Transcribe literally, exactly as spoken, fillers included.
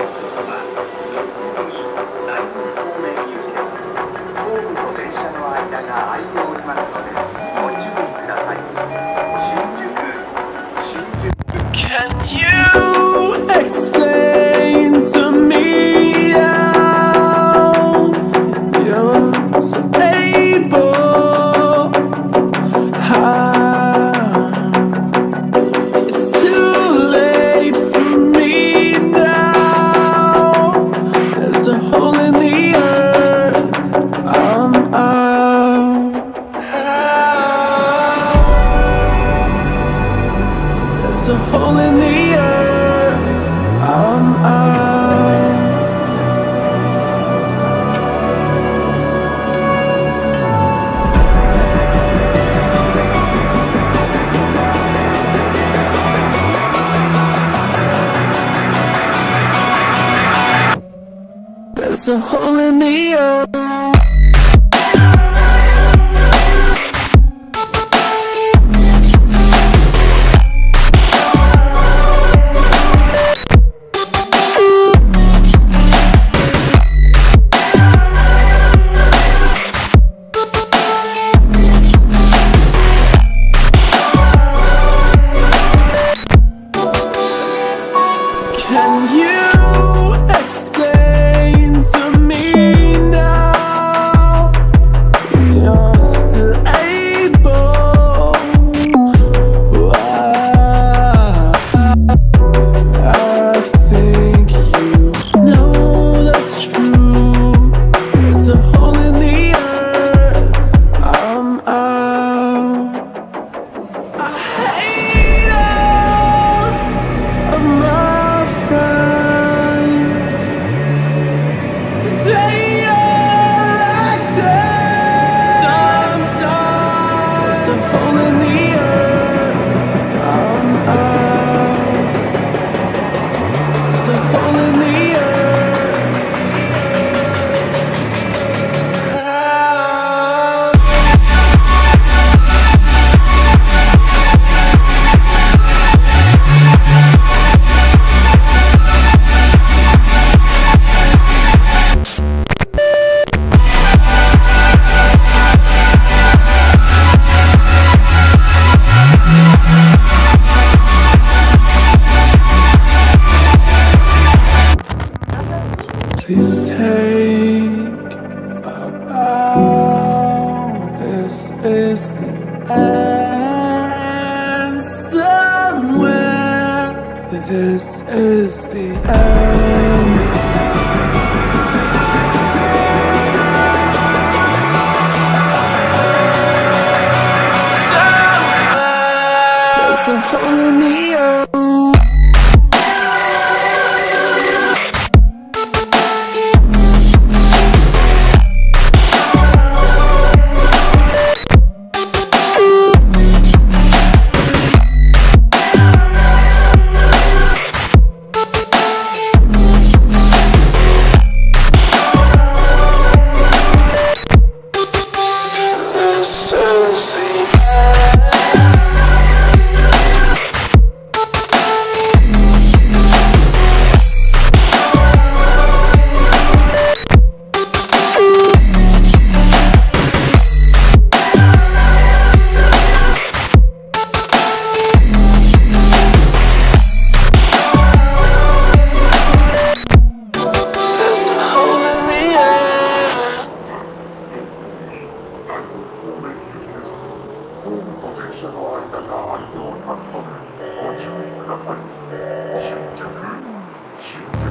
Can you explain to me how you're so able? How it's too late for me now. There's a hole in the earth. I'm out. There's a hole in the earth. I'm out. There's a hole in the earth. Can you explain to me now? You're still able. Wow. I think you know the truth. There's a hole in the earth. I'm out. I hate all of my friends. They all acting. Sometimes there's a hole in the earth. I'm out. There's a hole in the earth. Please take a bow. This is the end somewhere. This is the end. Somewhere. There's a hole in the earth. This is the There's a hole in the earth. Thank you.